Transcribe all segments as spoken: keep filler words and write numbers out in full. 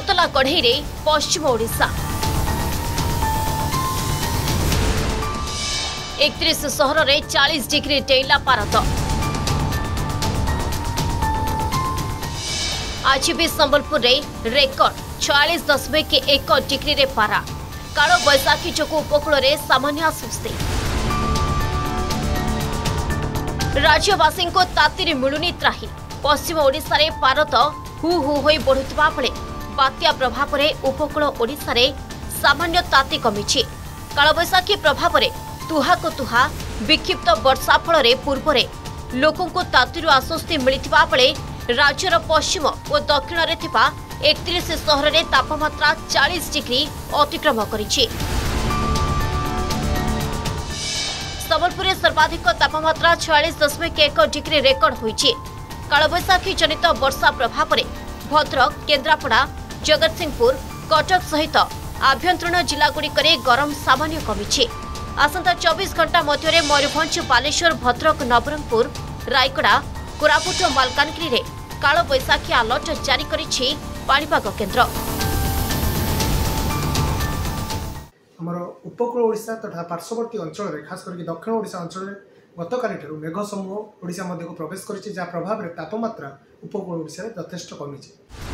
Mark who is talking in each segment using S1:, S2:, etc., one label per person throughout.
S1: ततला कढ़ई रे पश्चिम ओडिशा एकतीस सहर में चालीस डिग्री डेला पारद। आज भी संबलपुर रे रेकर्ड छियालीस दशमिक एक डिग्री रे पारा। काल बैशाखी जो उपकूल रे सामान्य आश्वस्ति। राज्यवासी को ताती मिलुनी त्राही। पश्चिम ओडिशा रे पारद हु हु होई बढ़ुवा बेले बात्या प्रभाव में उपकूल ओडिशा रे सामान्य ताती कमिछि। कालबैशाखी प्रभाव में तुहा को तुहा विक्षिप्त वर्षा फल पूर्व लोकों को ताती आश्वस्ति मिलता बेले राज्यर पश्चिम और दक्षिण में थिबा एकतीस सहर में तापमात्रा चालीस डिग्री अतिक्रम करिछि। संबलपुर में सर्वाधिक तापमात्रा छियालीस दशमिक एक डिग्री रेकर्ड होइछि। कालबैशाखी जनित वर्षा प्रभाव में भद्रक, केन्द्रापड़ा, जगतसिंहपुर, कटक सहित आभ्यंतरीण जिलागुड़िक गरम सामान्य कमिछि। आसंता चौबीस घंटा मध्य मयूरभंज, बालेश्वर, भद्रक, नवरंगपुर, रायगड़ा, कोरापुट और मालकानगिरी रे कालबैशाखी अलर्ट जारी करिछि पाणीपाग केन्द्र।
S2: हमर उपकूल ओडिशा तथा पार्श्ववर्ती अंचल में खास करके दक्षिण ओडिशा अंचल में गतकाली मेघ समूह ओडिशा मध्य को प्रवेश करिछि, जा प्रभाव में तापमात्रा उपकूल ओडिशा रे यथेष्ट कमिछि।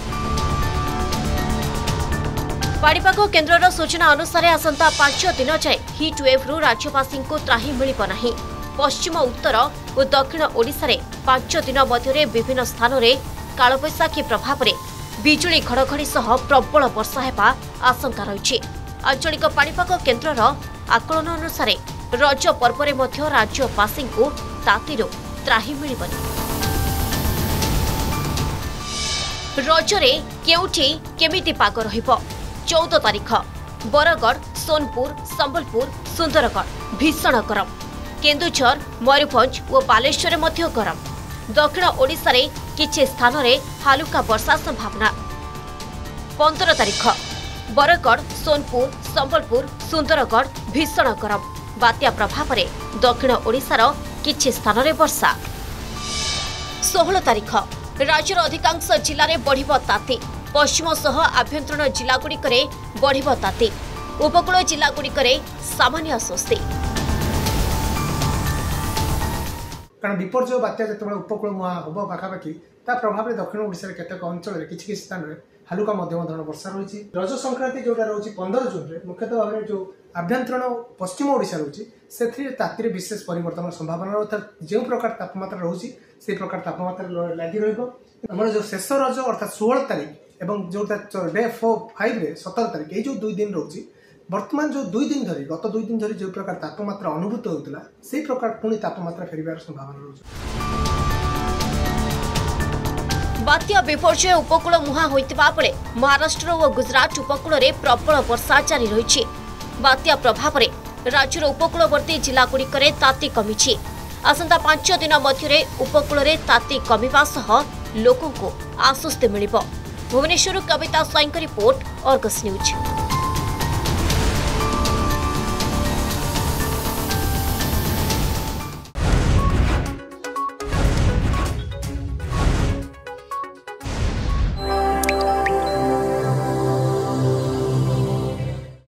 S1: पाणीपाग केन्द्रर सूचना अनुसार आसंता पांच दिन जाए हिट वेव रु राज्यवासी को त्राही मिलिब नाही। पश्चिम, उत्तर और दक्षिण ओडिशा रे पांच दिन मध्य विभिन्न स्थान में कालबैशाखी प्रभाव में बिजुली घड़घड़ी सह प्रबल वर्षा हेबा आशंका रही। आंचलिक पाणीपाग केन्द्रर आकलन अनुसार रज पर्व में मध्य राज्यवासी को तातीर त्राही मिलिबनी। रजरे केउठी केमिति पाग रहिबो? चौदह तारीख बरगढ़, सोनपुर, संबलपुर, सुंदरगढ़ भीषण गरम। केन्दुझर, मयूरभंज और बालेश्वर मध्य गरम। दक्षिण ओडिशा रे किछि स्थान रे हालुका वर्षा संभावना। पंद्रह तारीख बरगढ़, सोनपुर, संबलपुर, सुंदरगढ़ भीषण गरम। बात्या प्रभाव में दक्षिण ओडिशार किछि स्थान रे वर्षा। सोलह तारीख राज्यर अधिकांश जिले में बढ़िब ताती। पश्चिम सह आभ्यंतरीण जिलागुड़िक बढ़िब ताती। उपकूल जिलागुड़िक सामान्य आश्वस्ति।
S2: कारण विपर्यय बात्या जो उपकूल मुहां हम पाखापाखि ता प्रभाव में दक्षिण ओडिशा केतेक अंचल में किसी किसी स्थान में हालुका मध्यम धरण वर्षा रही। रज संक्रांति जोटा रही पंद्रह जून में मुख्यतः भाव में जो आभ्यंतरीण पश्चिम ओडिशा रही से ताती विशेष परिवर्तन संभावना अर्थात जो प्रकार तापमात्रा रही से प्रकार तापमात्रा लगी रही। जो शेष रज अर्थात षोहल तारीख एवं जोटा डे फोर फाइव रे सतर तारीख ये जो दुई दिन रही वर्तमान जो दुई दिन धरी गत दुई दिन धरी जो प्रकार तापमात्रा अनुभूत होता से प्रकार पुणी तापमात्रा फेरिबार संभावना रही।
S1: बात्या विपर्यय उपकूल मुहां होइतिबा बेले महाराष्ट्र और गुजरात उपकूल रे प्रबल वर्षा जारी रही। बात्या प्रभाव में राज्यर उपकूलवर्ती जिलागुड़िक ताती कमिछि। आसंता पांच दिन मध्य उपकूल रे ताती कमिबा सह लोकों को आश्वस्ति मिलिब। Bhubaneswar Kavita Swain report, Argus news.